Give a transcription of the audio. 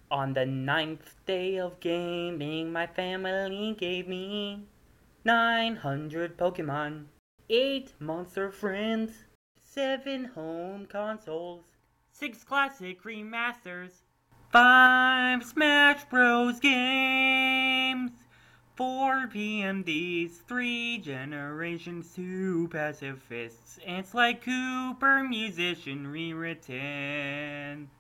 On the ninth day of gaming, my family gave me 900 Pokemon, 8 monster friends, 7 home consoles, 6 classic remasters, 5 Smash Bros. Games, 4 PMDs, 3 generations, 2 pacifists, and Sly Cooper musician rewritten.